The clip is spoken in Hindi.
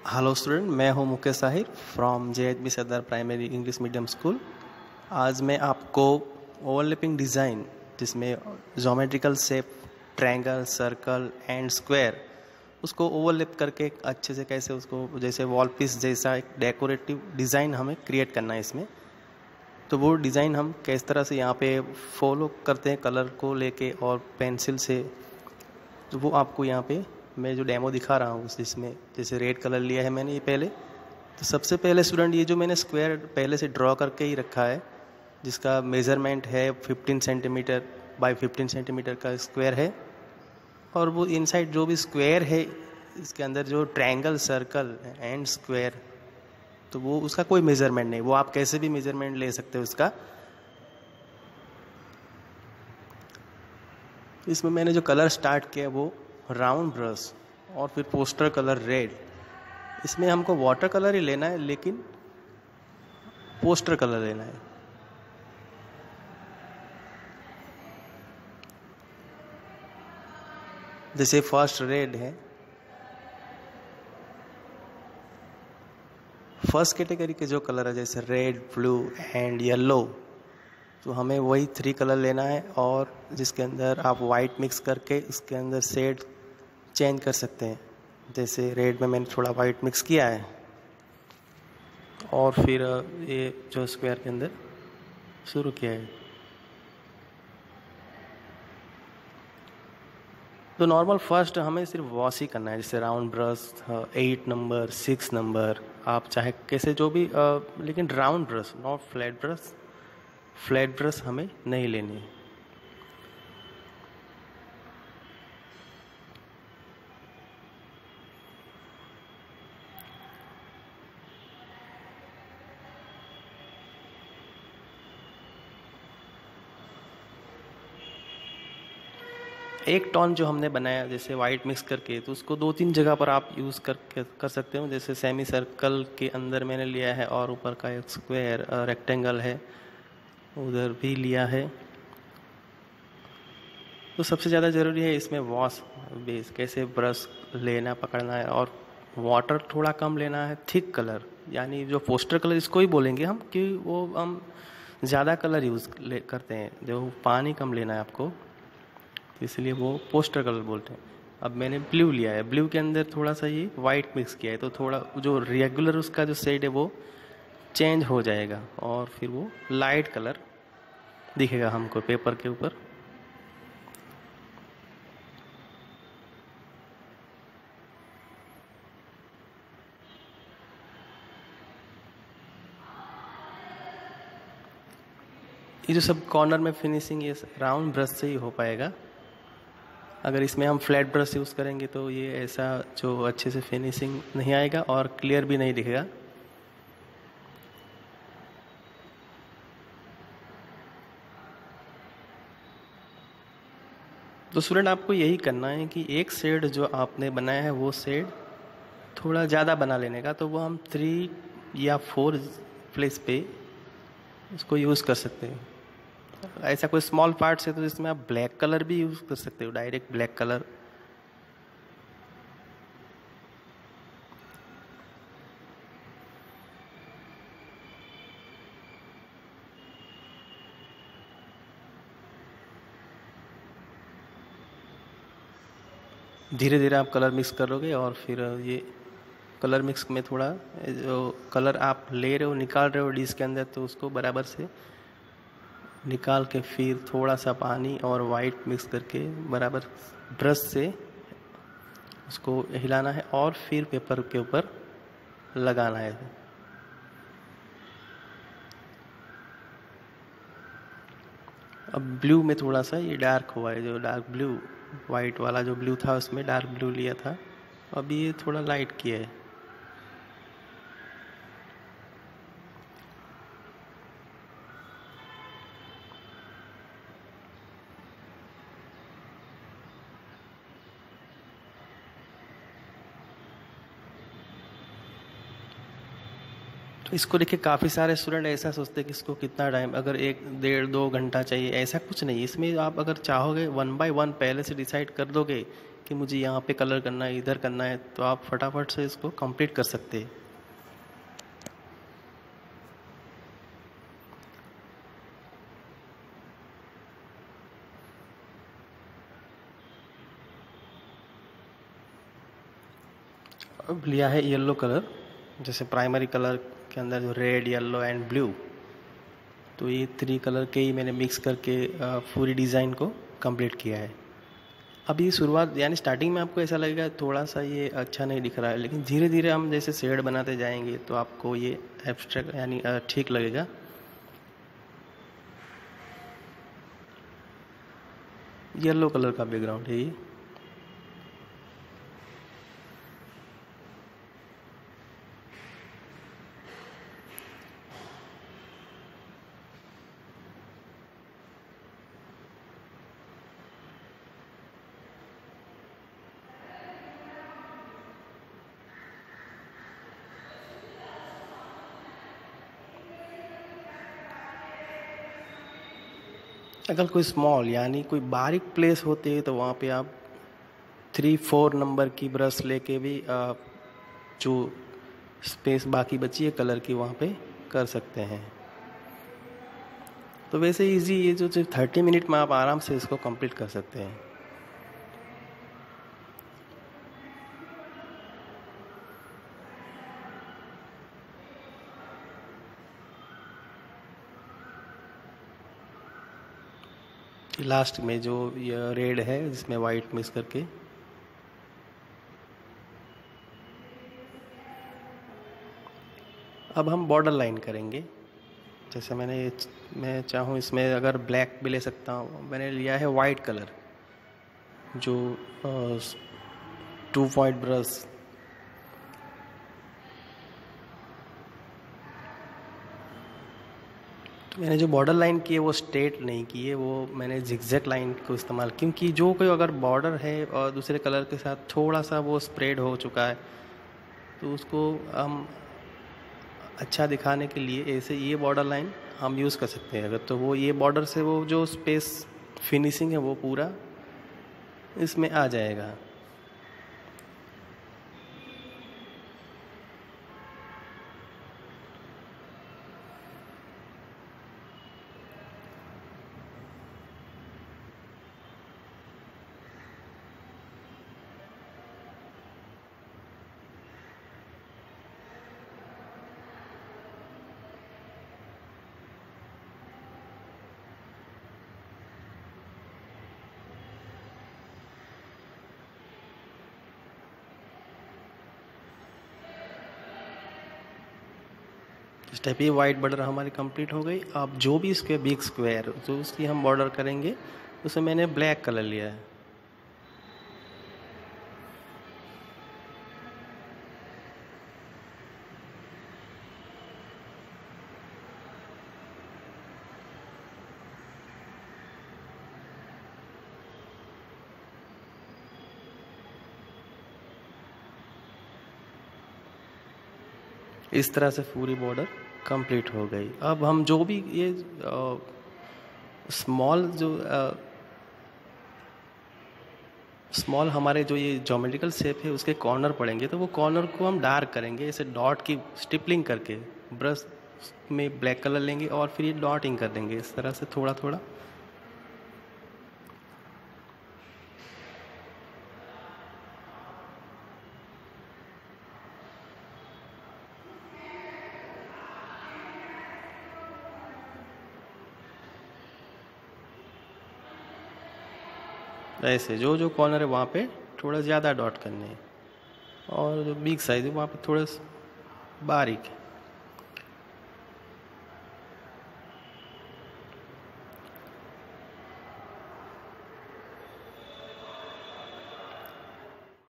हेलो स्टूडेंट, मैं हूं Mukesh Sahir from JHB Sardar primary English medium school. आज मैं आपको ओवरलैपिंग डिज़ाइन जिसमें geometrical shape triangle, circle and square उसको ओवरलैप करके अच्छे से कैसे उसको जैसे वॉल पीस जैसा एक डेकोरेटिव डिज़ाइन हमें क्रिएट करना है इसमें। तो वो डिज़ाइन हम किस तरह से यहाँ पे फॉलो करते हैं कलर को लेके और पेंसिल से, तो वो आपको यहाँ पे मैं जो डेमो दिखा रहा हूँ जिसमें जैसे रेड कलर लिया है मैंने ये पहले। तो सबसे पहले स्टूडेंट ये जो मैंने स्क्वायर पहले से ड्रॉ करके ही रखा है जिसका मेज़रमेंट है 15 सेंटीमीटर बाय 15 सेंटीमीटर का स्क्वायर है। और वो इनसाइड जो भी स्क्वायर है इसके अंदर जो ट्रायंगल, सर्कल एंड स्क्वायर, तो वो उसका कोई मेज़रमेंट नहीं, वो आप कैसे भी मेज़रमेंट ले सकते हो उसका। इसमें मैंने जो कलर स्टार्ट किया वो राउंड ब्रश और फिर पोस्टर कलर रेड। इसमें हमको वाटर कलर ही लेना है लेकिन पोस्टर कलर लेना है। जैसे फर्स्ट रेड है, फर्स्ट कैटेगरी के जो कलर है जैसे रेड, ब्लू एंड येलो, तो हमें वही 3 कलर लेना है और जिसके अंदर आप वाइट मिक्स करके इसके अंदर शेड चेंज कर सकते हैं। जैसे रेड में मैंने थोड़ा वाइट मिक्स किया है और फिर ये जो स्क्वायर के अंदर शुरू किया है। तो नॉर्मल फर्स्ट हमें सिर्फ वॉश ही करना है, जैसे राउंड ब्रश 8 नंबर 6 नंबर आप चाहे कैसे जो भी, लेकिन round brush, not flat brush. Flat brush हमें नहीं लेनी है। एक टोन जो हमने बनाया जैसे वाइट मिक्स करके, तो उसको 2-3 जगह पर आप यूज़ कर सकते हो। जैसे सेमी सर्कल के अंदर मैंने लिया है और ऊपर का एक स्क्वायर रेक्टेंगल है उधर भी लिया है। तो सबसे ज़्यादा ज़रूरी है इसमें वॉश बेस, कैसे ब्रश लेना पकड़ना है और वाटर थोड़ा कम लेना है। थिक कलर यानी जो पोस्टर कलर इसको ही बोलेंगे हम, कि वो हम ज़्यादा कलर यूज़ करते हैं, जो पानी कम लेना है आपको, तो इसलिए वो पोस्टर कलर बोलते हैं। अब मैंने ब्लू लिया है, ब्लू के अंदर थोड़ा सा ये वाइट मिक्स किया है, तो थोड़ा जो रेगुलर उसका जो शेड है वो चेंज हो जाएगा और फिर वो लाइट कलर दिखेगा हमको पेपर के ऊपर। ये जो सब कॉर्नर में फिनिशिंग ये राउंड ब्रश से ही हो पाएगा। अगर इसमें हम फ्लैट ब्रश यूज़ करेंगे तो ये ऐसा जो अच्छे से फिनिशिंग नहीं आएगा और क्लियर भी नहीं दिखेगा। तो स्टूडेंट आपको यही करना है कि एक शेड जो आपने बनाया है वो शेड थोड़ा ज़्यादा बना लेने का, तो वो हम 3 या 4 प्लेस पे उसको यूज़ कर सकते हैं। ऐसा कोई स्मॉल पार्ट्स है तो इसमें आप ब्लैक कलर भी यूज़ कर सकते हो, डायरेक्ट ब्लैक कलर। धीरे धीरे आप कलर मिक्स करोगे और फिर ये कलर मिक्स में थोड़ा जो कलर आप ले रहे हो निकाल रहे हो डिश के अंदर, तो उसको बराबर से निकाल के फिर थोड़ा सा पानी और वाइट मिक्स करके बराबर ब्रश से उसको हिलाना है और फिर पेपर के ऊपर लगाना है। अब ब्लू में थोड़ा सा ये डार्क हुआ है, जो डार्क ब्लू, वाइट वाला जो ब्लू था उसमें डार्क ब्लू लिया था, अभी ये थोड़ा लाइट किया है। तो इसको देखिए काफ़ी सारे स्टूडेंट ऐसा सोचते हैं कि इसको कितना टाइम, अगर 1 1.5 2 घंटा चाहिए, ऐसा कुछ नहीं। इसमें आप अगर चाहोगे 1 बाय 1 पहले से डिसाइड कर दोगे कि मुझे यहाँ पे कलर करना है, इधर करना है, तो आप फटाफट से इसको कंप्लीट कर सकते हैं। अब लिया है येलो कलर, जैसे प्राइमरी कलर के अंदर जो रेड, येलो एंड ब्लू, तो ये 3 कलर के ही मैंने मिक्स करके पूरी डिज़ाइन को कंप्लीट किया है। अभी शुरुआत यानी स्टार्टिंग में आपको ऐसा लगेगा थोड़ा सा ये अच्छा नहीं दिख रहा है, लेकिन धीरे धीरे हम जैसे शेड बनाते जाएंगे तो आपको ये एब्स्ट्रैक्ट यानी ठीक लगेगा। येलो कलर का बैकग्राउंड है ये। अगर कोई स्मॉल यानी कोई बारीक प्लेस होते हैं तो वहाँ पे आप 3 4 नंबर की ब्रश लेके भी जो स्पेस बाकी बची है कलर की वहाँ पे कर सकते हैं। तो वैसे इजी, ये जो 30 मिनट में आप आराम से इसको कंप्लीट कर सकते हैं। लास्ट में जो ये रेड है जिसमें वाइट मिक्स करके, अब हम बॉर्डर लाइन करेंगे। जैसे मैं चाहूँ इसमें अगर ब्लैक भी ले सकता हूँ, मैंने लिया है वाइट कलर जो 2 पॉइंट ब्रश, तो मैंने जो बॉर्डर लाइन की है वो स्ट्रेट नहीं की है, वो मैंने जिगजैग लाइन को इस्तेमाल, क्योंकि जो कोई अगर बॉर्डर है और दूसरे कलर के साथ थोड़ा सा वो स्प्रेड हो चुका है, तो उसको हम अच्छा दिखाने के लिए ऐसे ये बॉर्डर लाइन हम यूज़ कर सकते हैं। अगर तो वो ये बॉर्डर से वो जो स्पेस फिनिशिंग है वो पूरा इसमें आ जाएगा। इस टाइप ये वाइट बॉर्डर हमारी कंप्लीट हो गई। अब जो भी इसके बिग स्क्वायर जो उसकी हम बॉर्डर करेंगे, उसमें मैंने ब्लैक कलर लिया है। इस तरह से पूरी बॉर्डर कंप्लीट हो गई। अब हम जो भी ये स्मॉल हमारे जो ये ज्योमेट्रिकल शेप है उसके कॉर्नर पड़ेंगे, तो वो कॉर्नर को हम डार्क करेंगे ऐसे डॉट की स्टिपलिंग करके। ब्रश में ब्लैक कलर लेंगे और फिर ये डॉटिंग कर देंगे इस तरह से थोड़ा थोड़ा। ऐसे जो जो कॉर्नर है वहाँ पे थोड़ा ज़्यादा डॉट करने हैं, और जो बिग साइज है वहाँ पे थोड़ा बारीक।